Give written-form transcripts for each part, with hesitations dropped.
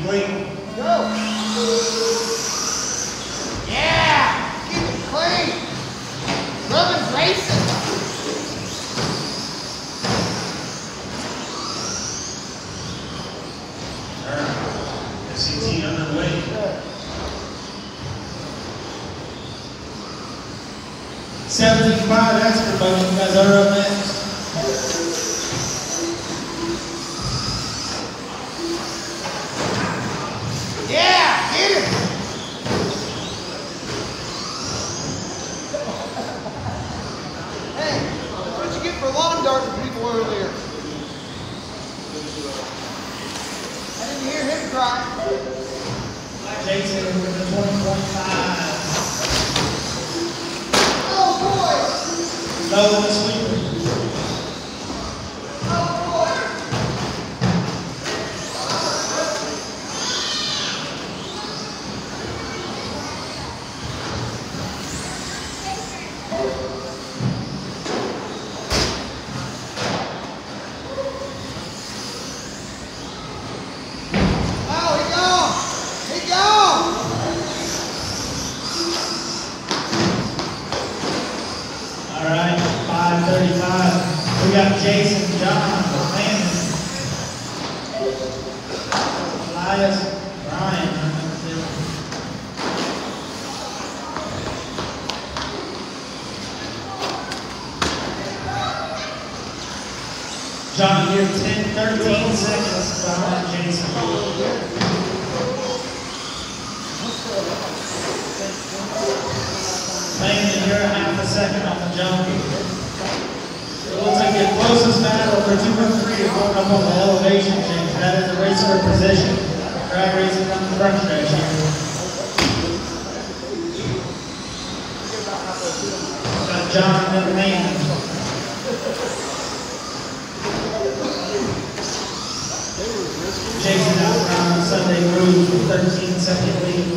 complete. Go. Yeah. Keep it clean. Rubbing racing. SCT underway. 75 expert vote. You guys are up next. Yeah, get it. Hey, that's what you get for lawn darting people earlier. I didn't hear him cry. Jason with the 20.5. Oh boy! Low in the sweeper. Oh boy! Oh, he gone! He gone! All right, 5:35. We got Jason, John, Landon, Elias, Brian. John, you're 13 seconds behind Jason. Landon, you're a half a second off the jump. It looks like your closest battle for 2 and 3 is going up on the elevation change. That is the race for position. Drag racing on the front stretch here. Got John and then Landon. Jason out around Sunday Groove with 13-second lead.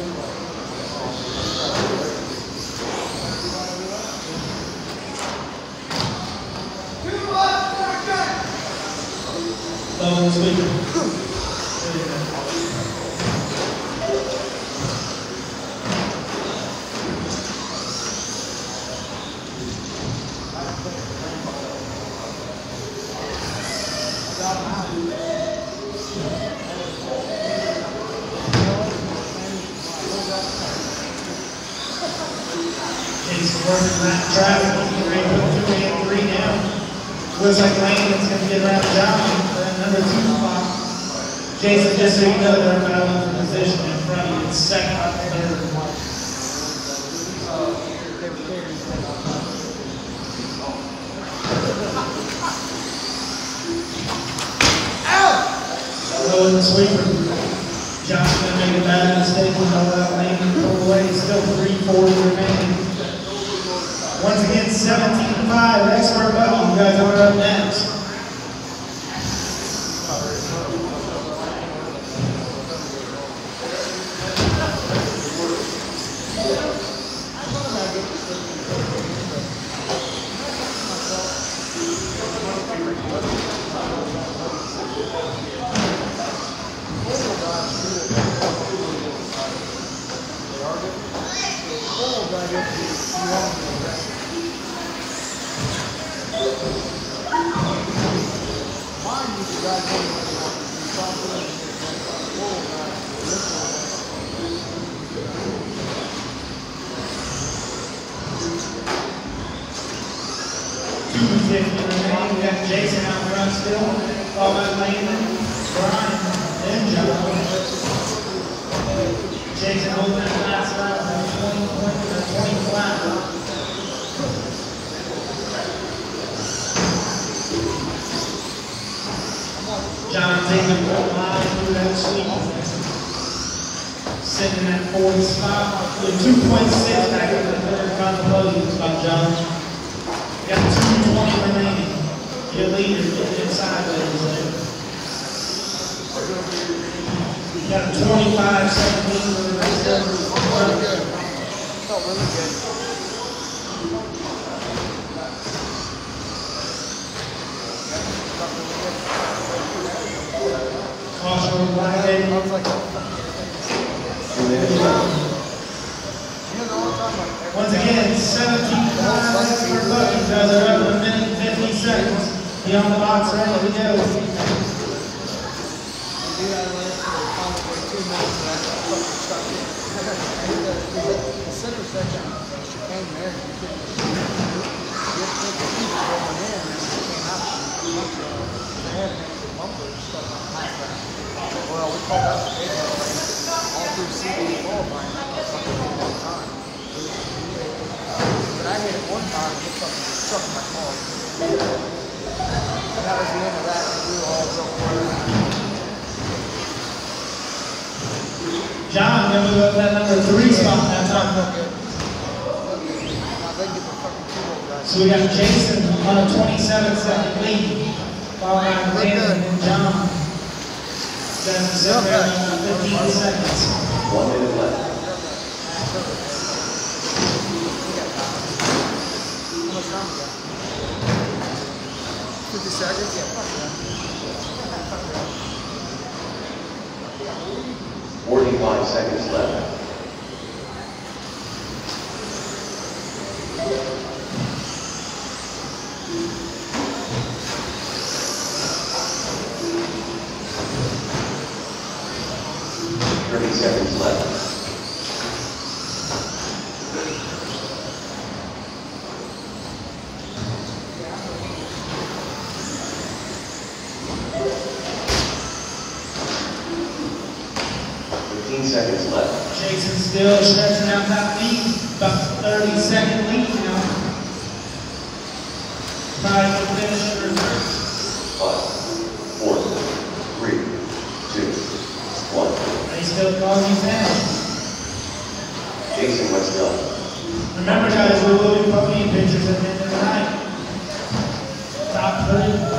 Low in the sweeper. He's working that traffic. He's ready to put 2 and 3 down. Looks like Landon's going to get around John for that number 2 spot. Jason, just so you know, they're battling for position in front of you. It's second up and third. Low in the sweeper. John's going to make a bad mistake and all that Landon pulled away. Still 3:40 remaining. Once again, 17-5, expert battle. You guys are up next. We got Jason out front still, followed by Landon, Brian, then John. Jason holding that last lap from 20 points to 20 flat. John taking a line through that sweep. Sitting at 4th spot with 2.6 back in the third contemplating spot, John. Got 2:20 remaining. Your leader getting inside there. Got a 25-second lead for the rest of the Really good. Felt really good. caution short black baby. I was like, 2 minutes left. Once again, 17 pounds for Bucky. Guys are up in a minute and 50 seconds. Beyond the box, ready to go. The center section, she came there, you couldn't get the people going in, and she came out, they had an extra bumper stuff on the high track. Well, we called out the video, all through CD qualifying, something at that time. But I hit it one time, and it stuck in my car. And that was the end of that, and we were all broke apart. John, gonna move up to that number 3 spot that time. So we got Jason on a 27-second lead, followed by Brandon and John. That's 15 seconds. 1 minute left. How much time we got? 50 seconds? Yeah, fuck that. 45 seconds left. Seconds left. Seconds left. Jason still stretching out that lead, about 30-second lead now. Try to finish your 5, 4, 3, 2, 1. They still calling you fast. Jason, what's done? Remember guys, we will be posting pictures at the end of the night. Top 30.